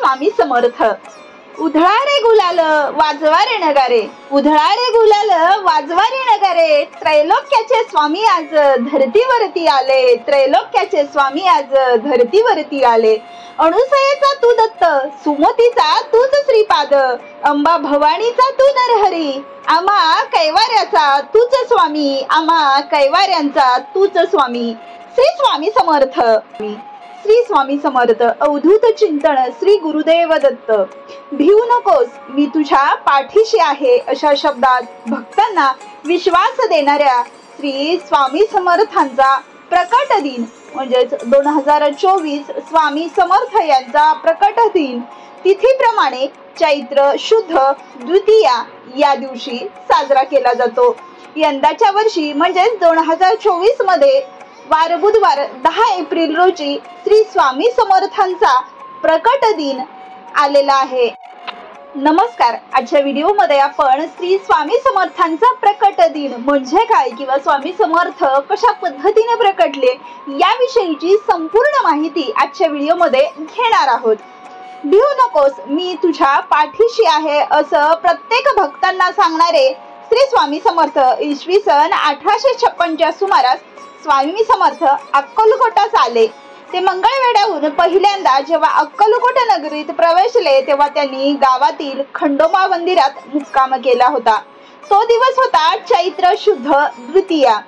स्वामी समर्थ। उधळा रे गुलाल वाजवा रे नगारे, उधळा रे गुलाल वाजवा रे नगारे, त्रैलोक्याचे स्वामी आज धरतीवरती आले, त्रैलोक्याचे स्वामी आज धरतीवरती आले। अणुसयेचा तू दत्त, सुमतीचा तूच श्रीपाद, अंबा भवानीचा तू नरहरी, आम्हा कैवाऱ्याचा तूच स्वामी, आम्हा कैवाऱ्यांचा तूच स्वामी। श्री स्वामी समर्थ। श्री स्वामी समर्थ। अवधूत चिंतन श्री गुरुदेव दत्त। भिवू नकोस मी तुझ्या पाठीशी आहे, अशा शब्दात भक्तांना विश्वास देणाऱ्या श्री स्वामी समर्थांचा प्रकट दिन म्हणजेच 2024 स्वामी समर्थ यांचा प्रकट दिन तिथीप्रमाणे चैत्र शुद्ध द्वितीया या दिवशी साजरा केला जातो। यंदाच्या वर्षी म्हणजेच 2024 मध्ये वार बुधवार 10 एप्रिल रोजी श्री स्वामी समर्थांचा प्रकट दिन आलेला आहे। नमस्कार, आजच्या व्हिडिओमध्ये आपण श्री स्वामी समर्थांचा प्रकट दिन म्हणजे काय किंवा स्वामी समर्थ कशा पद्धतीने प्रकटले याविषयीची संपूर्ण माहिती आजच्या व्हिडिओमध्ये घेणार आहोत। भिवू नकोस मी तुझ्या पाठीशी आहे असं प्रत्येक भक्तांना सांगणारे श्री स्वामी समर्थ इसवी सन 1856च्या सुमारास स्वामी समर्थ अक्कलकोटास आले। ते मंगळवेढ्याहून पहिल्यांदा जेव्हा अक्कलकोट नगरीत प्रवेशले तेव्हा त्यांनी गावातील खंडोबा मंदिरात मुक्काम केला होता। तो दिवस होता चैत्र शुद्ध द्वितीया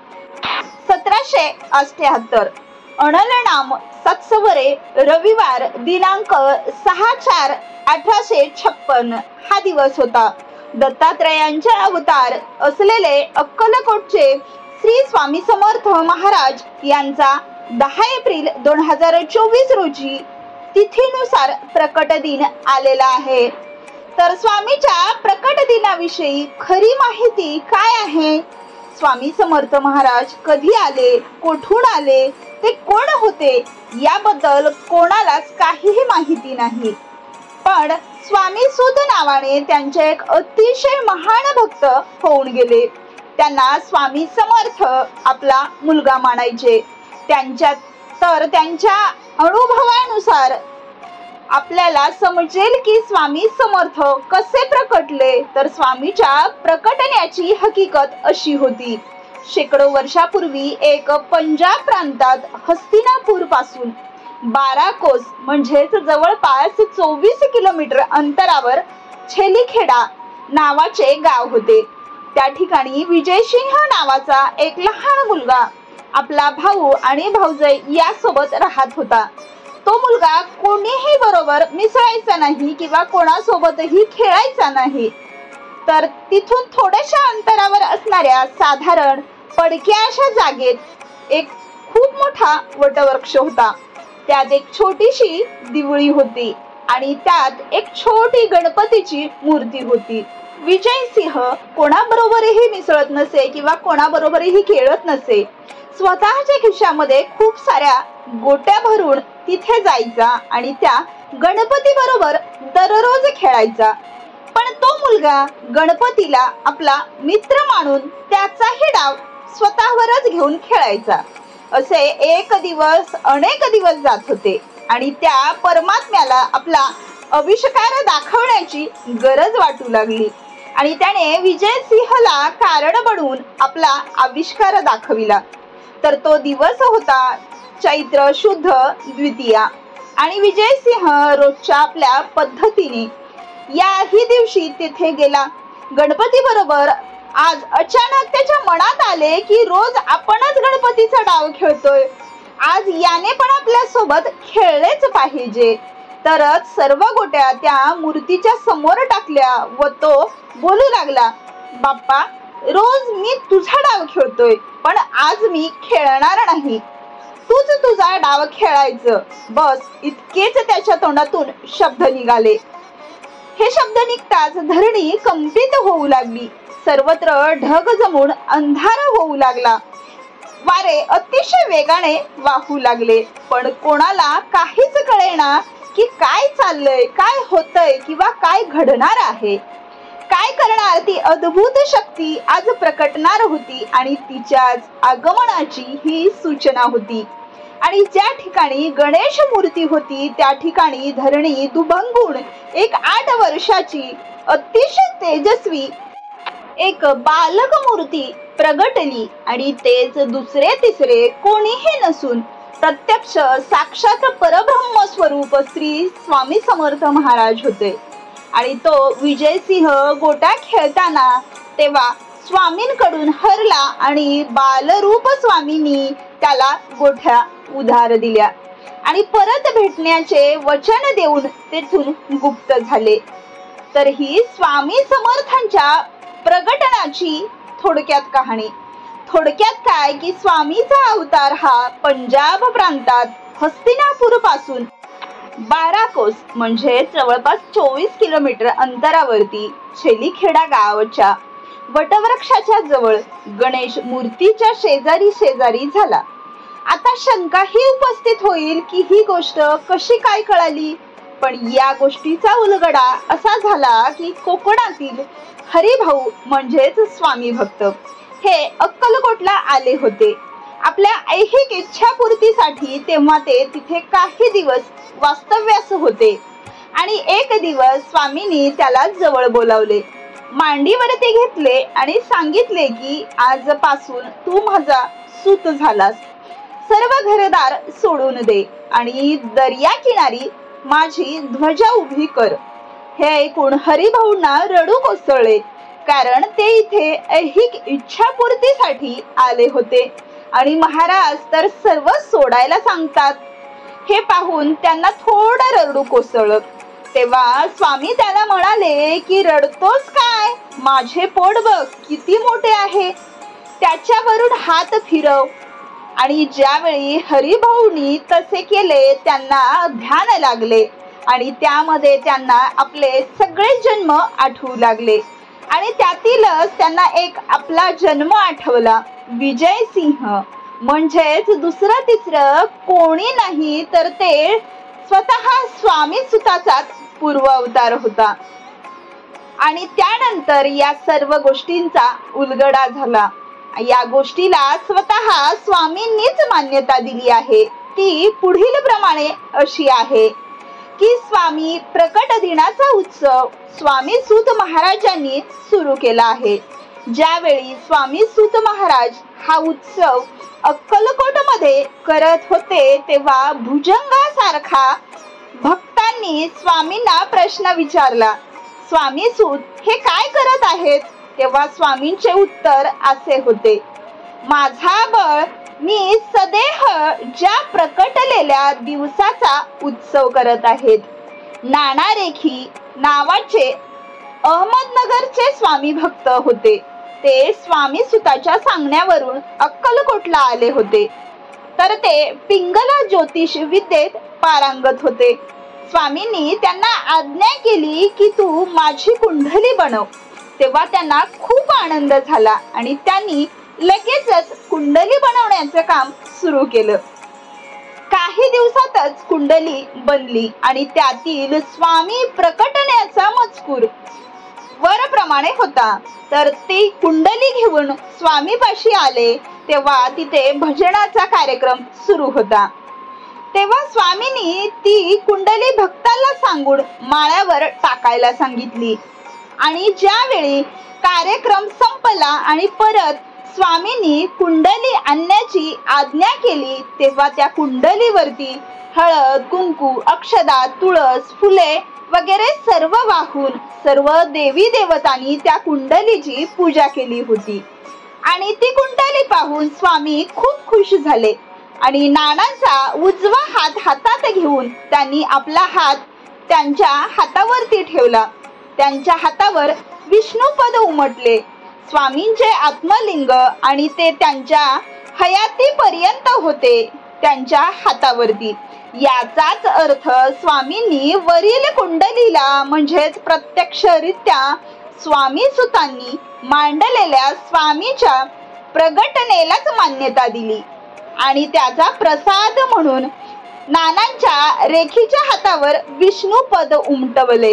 1778। अनल नाम सत्सवरे रविवार दिनांक 6/4/1856 हा दिवस होता। दत्तात्रयांचे अवतार असलेले अक्कलकोटचे श्री स्वामी समर्थ महाराज यांचा 10 एप्रिल 2024 रोजी तिथीनुसार प्रकट दिन आलेला आहे। तर स्वामीच्या प्रकट दिनाविषयी खरी माहिती काय आहे? स्वामी समर्थ महाराज कधी आले, कोठून आले, ते कोण होते याबद्दल कोणालाच काहीही माहिती नाही। पण स्वामी सुद नावाने त्यांचे एक अतिशय महान भक्त होऊन गेले। त्यांना स्वामी समर्थ आपला मुलगा मानायचे। त्यांच्या अनुभवानुसार आपल्याला समजेल की स्वामी समर्थ कसे प्रकटले। तर स्वामीच्या प्रकटण्याची हकीकत अशी होती। शेकडो वर्षापूर्वी एक पंजाब प्रांतात हस्तिनापूर पासून 12 कोस म्हणजेच जवळपास 24 किलोमीटर अंतरावर छेलीखेडा नावाचे गाव होते। त्या ठिकाणी विजयसिंह नावाचा एक लहान मुलगा आपला भाऊ आणि भाऊजाई यासोबत राहत होता। तो मुलगा कोणीही बरोबर मिसळायचा नाही किंवा कोणासोबतही खेळायचा नाही। तर तिथून थोड्याशा अंतरावर असणाऱ्या साधारण पडक्या अशा जागेत एक खूप मोठा वटवृक्ष होता। त्यात एक छोटीशी दिवळी होती आणि त्यात एक छोटी गणपतीची मूर्ती होती। विजयसिंह कोणाबरोबरही मिसळत नसे किंवा कोणाबरोबरही खेळत नसे। स्वतःच्या खिशामध्ये खूप साऱ्या गोट्या भरून तिथे जायचा आणि त्या गणपती बरोबर दररोज खेळायचा। पण तो मुलगा गणपतीला आपला मित्र मानून त्याचाही डाव स्वतःवरच घेऊन खेळायचा। असे अनेक दिवस जात होते आणि त्या परमात्म्याला आपला आविष्कार दाखवण्याची गरज वाटू लागली आणि त्याने विजयसिंहला कारण बनवून आपला आविष्कार दाखविला। तर तो दिवस होता चैत्र शुद्ध द्वितीया आणि विजयसिंह रोजच्या आपल्या पद्धतीने याही दिवशी तिथे गेला गणपती बरोबर। आज अचानक त्याच्या मनात आले की रोज आपणच गणपतीचा डाव खेळतोय, आज याने पण आपल्या सोबत खेळलेच पाहिजे। तरच सर्व गोट्या त्या मूर्तीच्या समोर टाकल्या व तो बोलू लागला, बाप्पा रोज मी तुझा डाव खेळतोय पण आज मी खेळणार नाही, तूच तुझा डाव खेळायचं बस, इतकेच त्याच्या तोंडातून शब्द निघाले। हे शब्द निघताच धरणी कंपित होऊ लागली। सर्वत्र ढग जमून अंधार होऊ लागला। वारे अतिशय वेगाने वाहू लागले पण कोणाला काहीच कळेना की काय चाललंय, काय होतंय किंवा काय घडणार आहे। काय करणार ती अद्भुत शक्ती आज प्रकटणार होती आणि तिच्याच आगमनाची ही सूचना होती। आणि ज्या ठिकाणी गणेश मूर्ती होती त्या ठिकाणी धरणी दुभंगून एक 8 वर्षाची अतिशय तेजस्वी एक बालक मूर्ती प्रगटली आणि तेच दुसरे तिसरे कोणीही नसून प्रत्यक्ष साक्षात परब्रह्म स्वरूप श्री स्वामी समर्थ महाराज होते। आणि तो विजयसिंह गोटा खेळताना तेव्हा स्वामींकडून हरला आणि बालरूप स्वामींनी त्याला गोठ्या उधार दिल्या आणि परत भेटण्याचे वचन देऊन तेथून गुप्त झाले। तर ही स्वामी समर्थांच्या प्रगटनाची थोडक्यात कहाणी। थोडक्यात काय की स्वामीचा अवतार हा पंजाब प्रांतात हस्तिनापूर पासून 12 कोस म्हणजे जवळपास 24 किलोमीटर अंतरावरती छेलीखेडा गावाच्या वटवृक्षाच्या जवळ गणेश मूर्तीच्या शेजारी झाला। आता शंका ही उपस्थित होईल की ही गोष्ट कशी काय कळाली, पण या गोष्टीचा उलगडा असा झाला की कोकणातील हरिभाऊ म्हणजेच स्वामी भक्त हे अक्कलकोटला आले होते आपल्या ऐहिक इच्छापूर्तीसाठी। तेव्हा ते तिथे काही दिवस वास्तव्यास होते आणि एक दिवस स्वामींनी त्याला जवळ बोलावले, मांडीवरती घेतले आणि सांगितले की आजपासून तू माझा सूत झालास, सर्व घरदार सोडून दे आणि दर्या किनारी माझी ध्वजा उभी कर। हे ऐकून हरिभाऊंना रडू कोसळले, कारण ते इथे ऐहिक इच्छापूर्तीसाठी आले होते आणि महाराज तर सर्व सोडायला सांगतात। हे पाहून त्यांना थोडं रडू कोसळलं। तेव्हा स्वामी त्याला म्हणाले की रडतोस काय, माझे पोट बघ किती मोठे आहे, त्याच्यावरून हात फिरव। आणि ज्यावेळी हरिभाऊंनी तसे केले त्यांना ध्यान लागले आणि त्यामध्ये त्यांना आपले सगळे जन्म आठवू लागले आणि त्यातीलच त्यांना एक आपला जन्म आठवला, विजयसिंह म्हणजेच दुसरं तिसरं कोणी नाही तर ते स्वतः स्वामी सुताचाच पूर्व अवतार होता। आणि त्यानंतर या सर्व गोष्टींचा उलगडा झाला। या गोष्टीला स्वतः स्वामींनीच मान्यता दिली आहे। ती पुढील प्रमाणे अशी आहे की स्वामी प्रकट दिनाचा उत्सव स्वामी सूत महाराजांनी सुरू केला आहे। ज्यावेळी स्वामी सूत महाराज हा उत्सव अक्कलकोटमध्ये करत होते तेव्हा भुजंगासारखा भक्तांनी स्वामींना प्रश्न विचारला, स्वामी सूत हे काय करत आहेत? तेव्हा स्वामींचे उत्तर असे होते, माझा बळ मी सदेह ज्या प्रकटलेल्या दिवसाचा उत्सव करत आहेत। नाना रेखी नावाचे अहमदनगरचे स्वामी भक्त होते। ते स्वामी सुताच्या सांगण्यावरून अक्कलकोटला आले होते, तर ते पिंगला ज्योतिष विद्येत पारंगत होते। स्वामींनी त्यांना आज्ञा केली की तू माझी कुंडली बनव। तेव्हा त्यांना खूप आनंद झाला आणि त्यांनी लगेचच कुंडली बनवण्याचे काम सुरू केलं। काही दिवसातच कुंडली बनली आणि त्यातील स्वामी प्रकटण्याचा मजकूर वरप्रमाणे होता। तर ती कुंडली घेऊन स्वामीपाशी आले तेव्हा तिथे भजनाचा कार्यक्रम सुरू होता। तेव्हा स्वामींनी ती कुंडली भक्ताला सांगून माळ्यावर टाकायला सांगितली आणि ज्यावेळी कार्यक्रम संपला आणि परत स्वामींनी कुंडली आणण्याची आज्ञा केली तेव्हा त्या कुंडलीवरती हळद, कुंकू, अक्षदा, तुळस, फुले वगैरे सर्व वाहून सर्व देवी देवतांनी त्या कुंडलीची पूजा केली होती। आणि ती कुंडली पाहून स्वामी खूप खुश झाले आणि नानांचा उजवा हात हातात घेऊन त्यांनी आपला हात त्यांच्या हातावरती ठेवला। त्यांच्या हातावर विष्णुपद उमटले, स्वामींचे आत्मलिंग आणि ते त्यांच्या हयातीपर्यंत होते त्यांच्या हातावरती। याचाच अर्थ स्वामींनी वरील कुंडलीला म्हणजेच प्रत्यक्षरित्या स्वामी सुतांनी मांडलेल्या स्वामीच्या प्रगटनेलाच मान्यता दिली आणि त्याचा प्रसाद म्हणून नानांच्या रेखीच्या हातावर विष्णुपद उमटवले।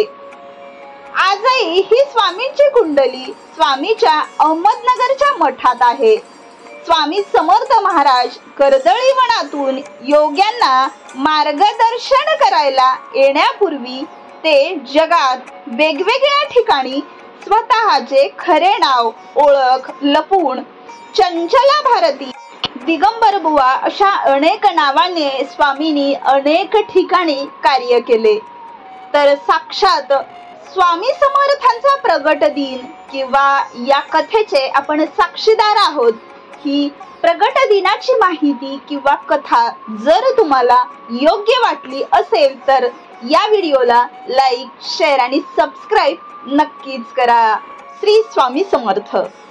आजही ही स्वामींची कुंडली स्वामीच्या अहमदनगरच्या मठात आहे। स्वामी समर्थ महाराज कर्दळी वनातून योग्यांना मार्गदर्शन करायला येण्यापूर्वी ते जगात वेगवेगळ्या ठिकाणी स्वतःचे खरे नाव ओळख लपवून चंचला भारती, दिगंबर बुवा अशा अनेक नावाने स्वामींनी अनेक ठिकाणी कार्य केले. तर साक्षात स्वामी समर्थांचा प्रगट दिन किंवा या कथेचे आपण साक्षीदार आहोत. ही प्रगट दिनाची माहिती किंवा कथा जर तुम्हाला योग्य वाटली असेल तर या व्हिडिओला लाईक, शेअर आणि सबस्क्राईब नक्कीच करा. श्री स्वामी समर्थ.